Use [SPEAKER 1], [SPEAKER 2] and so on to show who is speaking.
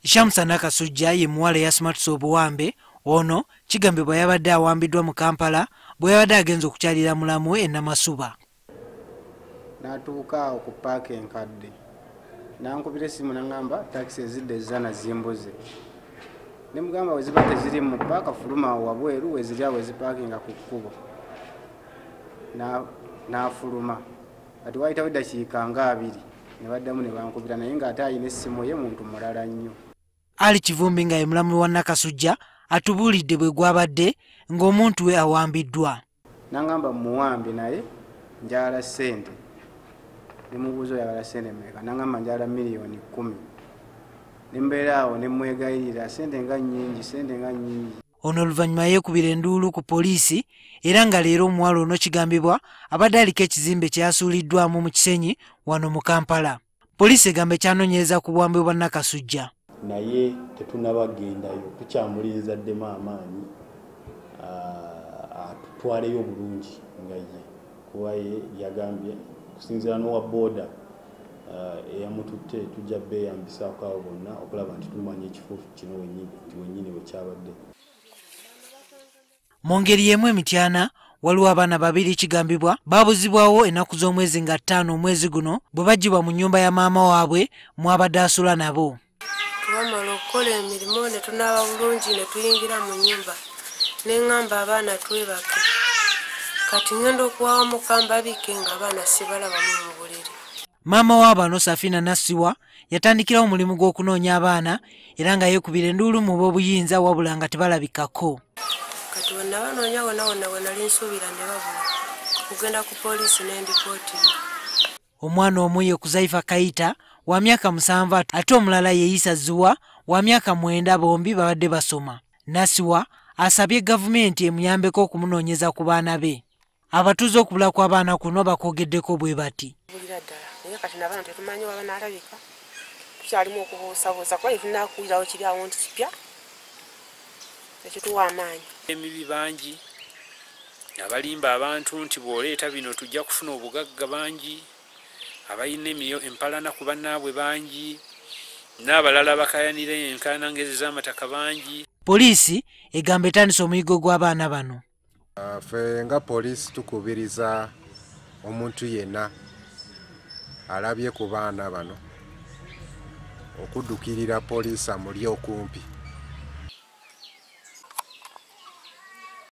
[SPEAKER 1] Shamsana Kasujja ye muwala asimattuse obuwambe ono kigambibwa yabadde awambiddwa mu Kampala bwe yabadde agenze okukyalira mulamu we Namasuba.
[SPEAKER 2] N'atuuka awo ku paaka enkadde n'ankubira essimu n'angamba takisi ezidde ezana zimbuze. Ne mugamba we ziba teziri mu paaka fuluma wabweru we ziri awo ezipaakinga ku kkubo. N'afuluma kati wayitawo eddakiika nga 2 ne baddamu ne bankubira naye ng'ate ayina essimu ye muntu mulala nnyo.
[SPEAKER 1] Ali Kivumbi nga ye mulamu wa Nakasujja atubuulidde bwe gwabadde ng'omuntu we awambiddwa.
[SPEAKER 2] N'angamba muwambi naye njala ssente. Ne mubuuza oyagala ssente mmeka? N'angamba njala $10,000,000. Ne mbeera awo ne mwegayirira ssente nga nnyingi.
[SPEAKER 1] Ono oluvannyuma yeekubira enduulu ku poliisi era nga leero omuwala ono kigambibwa abadde aliko ekizimbe kye yasuuliddwamu mu kisenyi wano mu Kampala. Poliisi egamba ekyanoonyereza ku buwambe bwa Nakasujja.
[SPEAKER 3] Naye tetunnabagendayo tukyamulinza ddemu amaanyi atutwaleyo bulungi nga ye kuba ye yagambye kusinziira n'owa booda eyamututte tujja beeyambisaako abo bonna okulaba nti tumanya ekifo kino wennyini bwe kyabadde.
[SPEAKER 1] Mu ngeri y'emu Mityana waliwo abaana babiri kigambibwa babuzibwawo ennaku z'omwezi nga 5 omwezi guno bwe bagibwa mu nnyumba ya maama waabwe mwabadde asula nabo.
[SPEAKER 4] Twamala okukola emirimu ne tunaaba bulungi ne tuyingira mu nnyumba ne ŋŋamba abaana twebake kati ŋŋenda okuwawa mukamba bike nga abaana sibalabamu mu buliri.
[SPEAKER 1] Maama w'abaano Safina Nasiwa yatandikirawo omulimu gw'okunoonya abaana era nga yeekubira enduulu mu b'obuyinza wabula nga tebalabikako.
[SPEAKER 4] Kati bwe nabanoonya wonna we nali nsuubira ne babula kugenda ku poliisi n'endipootinga.
[SPEAKER 1] Omwana omu ye Kuzaifa Kayita wa myaka 7 ate omulala ye Isa Zuwa wa myaka 9 bombi babadde basoma. Nasiwa asabye gavumenti emuyambeko okumunoonyeza ku baana be. Abatuuze okubula kw'abaana kuno bakoogeddeko bwe bati.
[SPEAKER 4] Naye kati n'abaana tetumanyi wa banaalabika tukyalimu okubuusabuusa kuba tunaakuwulirawo kiri awo nti kipya ekituwa amaanyi.
[SPEAKER 5] Emibi bangi abalimba abantu nti bw'oleeta bino tujja kufuna obugagga bangi abayina empalana ku bannaabwe bangi n'abalala bakayanira enkaanangezi z'amataka bangi.
[SPEAKER 1] Poliisi egamba etandise omuyiggo gw'abaana bano.
[SPEAKER 6] Ffe nga poliisi tukubiriza omuntu yenna alabye ku baana bano okuddukirira poliisi amuli okumpi.